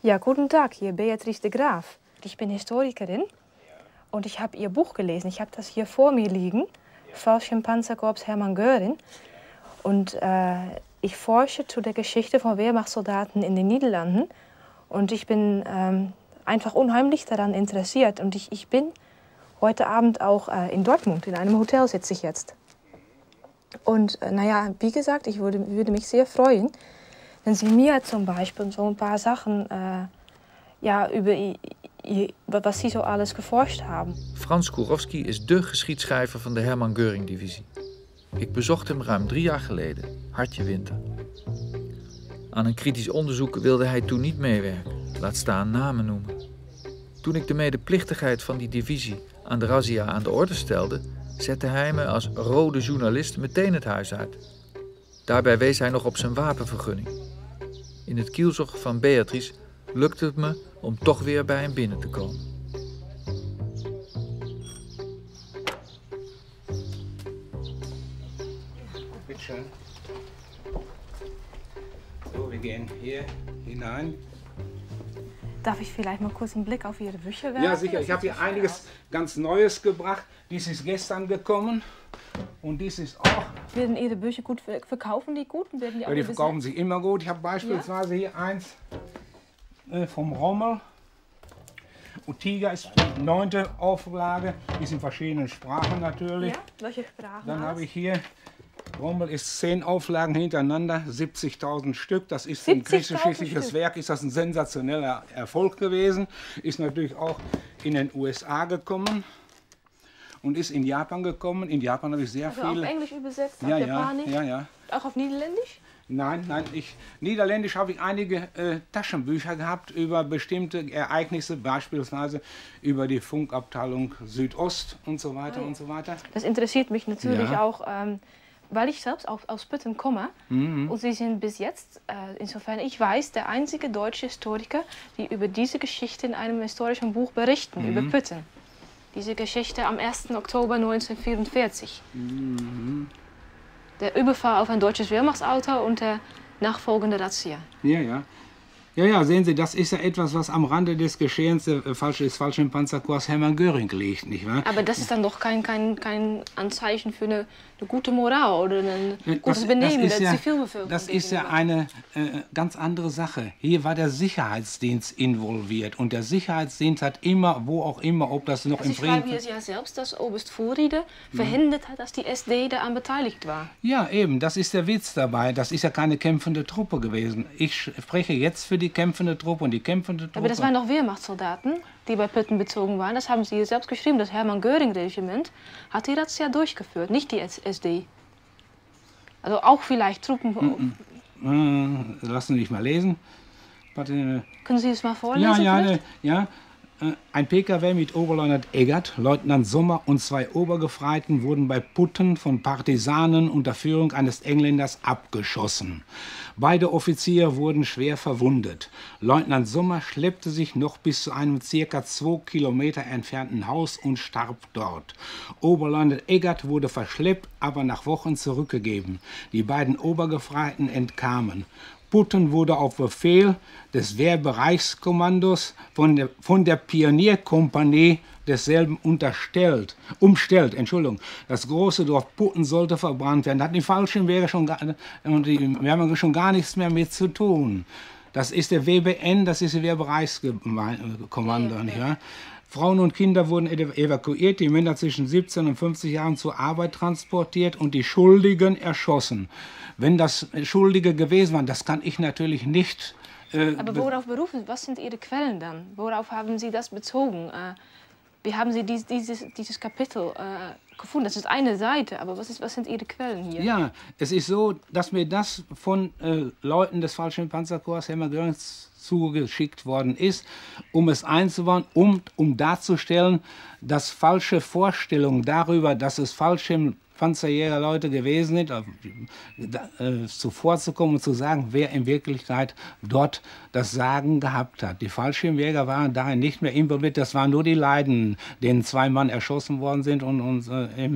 Ja, guten Tag, hier Beatrice de Graaf. Ich bin Historikerin und ich habe Ihr Buch gelesen. Ich habe das hier vor mir liegen, Fallschirmpanzerkorps Herman Goring. Und ich forsche zu der Geschichte von Wehrmachtssoldaten in den Niederlanden. Und ich bin einfach unheimlich daran interessiert. Und ich bin heute Abend auch in Dortmund, in einem Hotel sitze ich jetzt. Und naja, wie gesagt, ich würde mich sehr freuen, wenn Sie mir zum Beispiel so ein paar Sachen ja, über was Sie so alles geforscht haben. Franz Kurowski is de geschiedschrijver van de Herman Goring Divisie. Ik bezocht hem ruim 3 jaar geleden, hartje winter. Aan een kritisch onderzoek wilde hij toen niet meewerken, laat staan namen noemen. Toen ik de medeplichtigheid van die divisie aan de razzia aan de orde stelde, zette hij me als rode journalist meteen het huis uit. Daarbij wees hij nog op zijn wapenvergunning. In het kielzog van Beatrice lukte het me om toch weer bij hem binnen te komen. Bitteschön. So, wir gehen hier hinein. Darf ich vielleicht mal kurz einen Blick auf Ihre Bücher werfen? Ja, sicher. Ich habe hier einiges ganz Neues gebracht. Dies ist gestern gekommen und dies ist auch. Werden Ihre Bücher gut verkaufen? Die gut? Werden die, Ja, die verkaufen sich immer gut. Ich habe beispielsweise hier eins vom Rommel. Und Tiger ist die 9. Auflage. Die ist in verschiedenen Sprachen natürlich. Ja, welche Sprachen? Dann habe ich hier. Rommel ist 10 Auflagen hintereinander, 70.000 Stück. Das ist ein kriegsgeschichtliches Werk, ist das ein sensationeller Erfolg gewesen. Ist natürlich auch in den USA gekommen und ist in Japan gekommen. In Japan habe ich sehr viele. Auf Englisch übersetzt, Ja, auf Japanisch? ja. Auch auf Niederländisch? Nein, Niederländisch habe ich einige Taschenbücher gehabt über bestimmte Ereignisse, beispielsweise über die Funkabteilung Südost und so weiter und so weiter. Das interessiert mich natürlich auch, weil ich selbst aus Putten komme. Und Sie sind bis jetzt, insofern ich weiß, der einzige deutsche Historiker, die über diese Geschichte in einem historischen Buch berichten, über Putten. Diese Geschichte am 1. Oktober 1944. Der Überfall auf ein deutsches Wehrmachtsauto und der nachfolgende Razzia. Ja, sehen Sie, das ist ja etwas, was am Rande des Geschehens des Fallschirmpanzerkorps Hermann Göring liegt, nicht wahr? Aber das ist dann doch kein Anzeichen für eine gute Moral oder ein gutes Benehmen der Zivilbevölkerung. Das ist ja eine ganz andere Sache. Hier war der Sicherheitsdienst involviert und der Sicherheitsdienst hat immer, wo auch immer, ob das noch im Frieden... Sie schreiben ja selbst, dass Oberst Vorrieder verhindert hat, dass die SD daran beteiligt war. Ja, eben, das ist der Witz dabei. Das ist ja keine kämpfende Truppe gewesen. Ich spreche jetzt für die kämpfende Truppe und die kämpfende Truppe... Aber das waren doch Wehrmachtssoldaten, die bei Putten bezogen waren. Das haben Sie hier selbst geschrieben. Das Herman Goring Division hat die Razzia durchgeführt, nicht die SD. Also auch vielleicht Truppen... Lassen Sie mich mal lesen. Können Sie das mal vorlesen? Ja. Ein PKW mit Oberleutnant Eggert, Leutnant Sommer und 2 Obergefreiten wurden bei Putten von Partisanen unter Führung eines Engländers abgeschossen. Beide Offiziere wurden schwer verwundet. Leutnant Sommer schleppte sich noch bis zu einem ca. 2 Kilometer entfernten Haus und starb dort. Oberleutnant Eggert wurde verschleppt, aber nach Wochen zurückgegeben. Die beiden Obergefreiten entkamen. Putten wurde auf Befehl des Wehrbereichskommandos von der Pionierkompanie desselben umstellt. Das große Dorf Putten sollte verbrannt werden. Da hatten die Fallschirmjäger wir haben schon gar nichts mehr mit zu tun. Das ist der WBN, das ist der Wehrbereichskommando. Ja. Frauen und Kinder wurden evakuiert, die Männer zwischen 17 und 50 Jahren zur Arbeit transportiert und die Schuldigen erschossen. Wenn das Schuldige gewesen waren, das kann ich natürlich nicht... Aber worauf berufen, was sind Ihre Quellen dann? Worauf haben Sie das bezogen? Wie haben Sie dieses Kapitel gefunden? Das ist eine Seite, aber was sind Ihre Quellen hier? Ja, es ist so, dass mir das von Leuten des Fallschirmpanzerkorps Hermann Göring zugeschickt worden ist, um es einzubauen, um darzustellen, dass falsche Vorstellungen darüber, dass es Fallschirmpanzerjägerleute gewesen sind, zuvorzukommen und zu sagen, wer in Wirklichkeit dort das Sagen gehabt hat. Die Fallschirmjäger waren darin nicht mehr involviert, das waren nur die Leidenden, denen 2 Mann erschossen worden sind und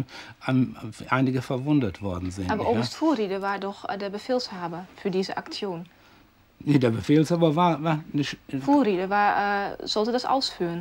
einige verwundet worden sind. Aber Oberst Vorrieder war doch der Befehlshaber für diese Aktion. Nee, der Befehlshaber war nicht. Vorräder sollte das ausführen.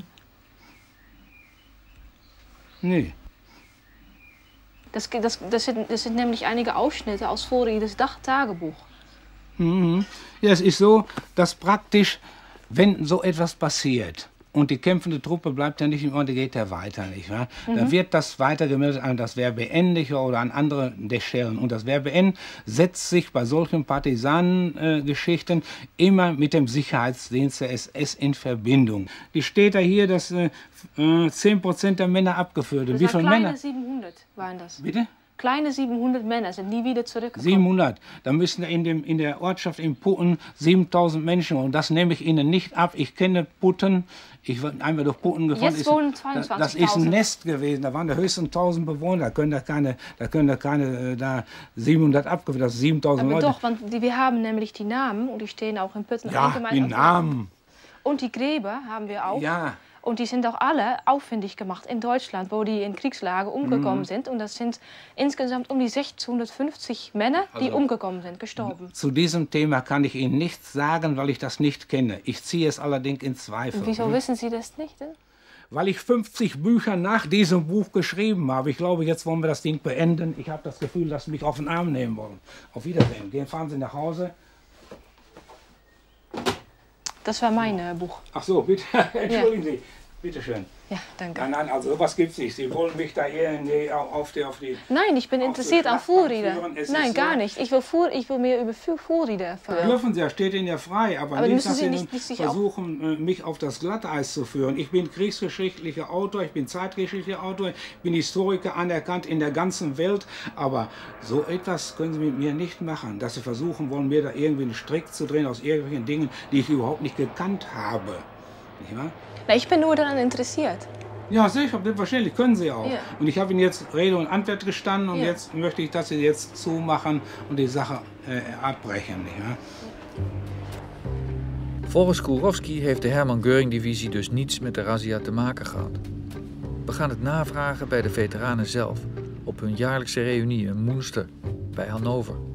Nee. Das sind nämlich einige Ausschnitte aus Vorräders Tagebuch. Mhm. Ja, es ist so, dass praktisch, wenn so etwas passiert und die kämpfende Truppe bleibt ja nicht im Ort, geht ja weiter, nicht wahr? Dann wird das weitergemeldet an das WWII oder an andere der Stellen. Und das WWII setzt sich bei solchen Partisanengeschichten immer mit dem Sicherheitsdienst der SS in Verbindung. Die steht da hier, dass 10% der Männer abgeführt sind. Wie viele kleine Männer? 700 waren das. Bitte? Kleine 700 Männer sind nie wieder zurückgekommen. 700. Da müssen in der Ortschaft in Putten 7000 Menschen. Und das nehme ich Ihnen nicht ab. Ich kenne Putten. Ich bin einmal durch Putten gefahren. Jetzt wohnen 22.000. Das ist ein Nest gewesen. Da waren da höchstens 1000 Bewohner. Da können da keine 700 abgeführt. Das sind 7000 Leute. Doch, wir haben nämlich die Namen und die stehen auch in Putten. Ja, die Namen. Und die Gräber haben wir auch. Ja. Und die sind auch alle auffindig gemacht in Deutschland, wo die in Kriegslagen umgekommen sind. Und das sind insgesamt um die 650 Männer, die umgekommen sind, gestorben. Zu diesem Thema kann ich Ihnen nichts sagen, weil ich das nicht kenne. Ich ziehe es allerdings in Zweifel. Und wieso wissen Sie das nicht? Denn? Weil ich 50 Bücher nach diesem Buch geschrieben habe. Ich glaube, jetzt wollen wir das Ding beenden. Ich habe das Gefühl, dass Sie mich auf den Arm nehmen wollen. Auf Wiedersehen. Fahren Sie nach Hause. Das war mein Buch. Ach so, bitte. Entschuldigen Sie. Bitte schön. Ja, danke. Nein, also sowas gibt es nicht. Sie wollen mich da irgendwie auf die... Nein, ich bin interessiert an Vorräder. Nein, gar so, nicht. Ich will mehr über Vorräder erfahren. Dürfen Sie ja, steht Ihnen ja frei. Aber nicht, dass Sie nicht versuchen, mich auf das Glatteis zu führen. Ich bin kriegsgeschichtlicher Autor, ich bin zeitgeschichtlicher Autor, ich bin Historiker anerkannt in der ganzen Welt. Aber so etwas können Sie mit mir nicht machen, dass Sie versuchen wollen, mir da irgendwie einen Strick zu drehen aus irgendwelchen Dingen, die ich überhaupt nicht gekannt habe. Nicht wahr? Na, ich bin nur daran interessiert. Ja, sicher, wahrscheinlich können Sie auch. Ja. Und ich habe Ihnen jetzt Rede und Antwort gestanden und jetzt möchte ich, dass Sie jetzt zumachen und die Sache abbrechen. Ja? Volgens Kurowski heeft de Herman Goring Divisie dus niets met de razzia te maken gehad. We gaan het navragen bij de veteranen zelf op hun jaarlijkse reunie in Münster bij Hannover.